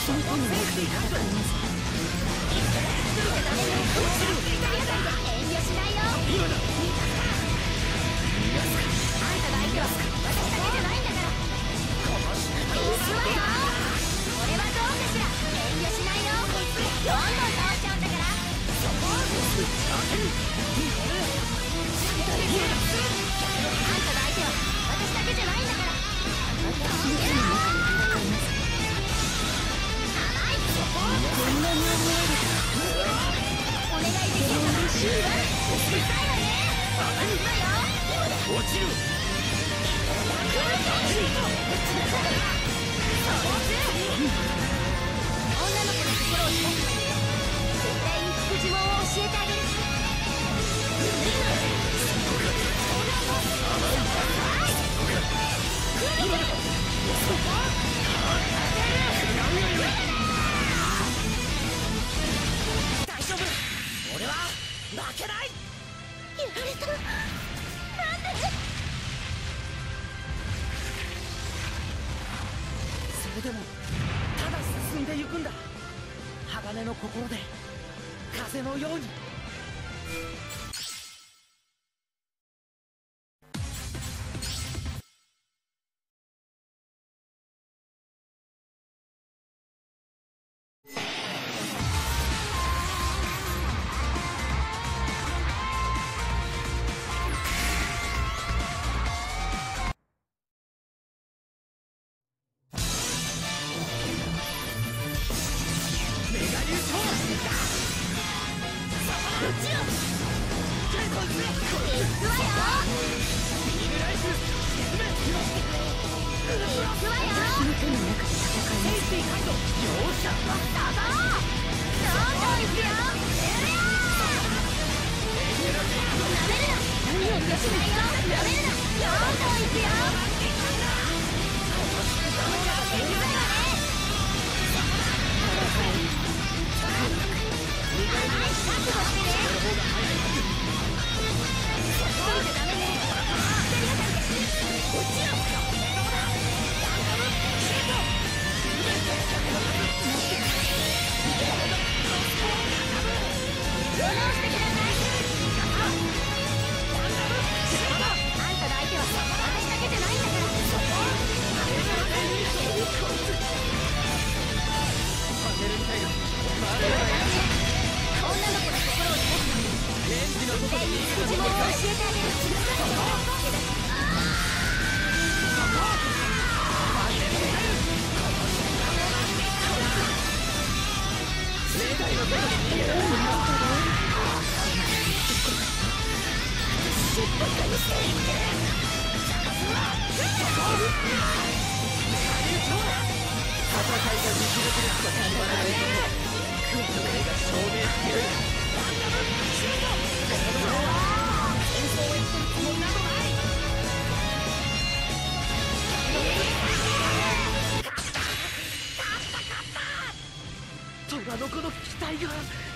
その手になって戦います。遠慮しないよ。今だ。あんたの相手は私だけじゃないんだから。行くわよ。俺はどうかしら。遠慮しないよ。どんどん倒しちゃうんだから。そこを当てる。あんたの相手は私だけじゃないんだから。私の手の中で戦います。甘い。こんなに思えるか。お願いできるなら嬉しいわ。うるさいわね。いくわよ。落ちる。女の子の心を開くまで絶対に副呪文を教えてあげる。大丈夫。俺は負けない。やられた。なんで。それでもただ進んでゆくんだ。鋼の心で風のように。虎の子の機体が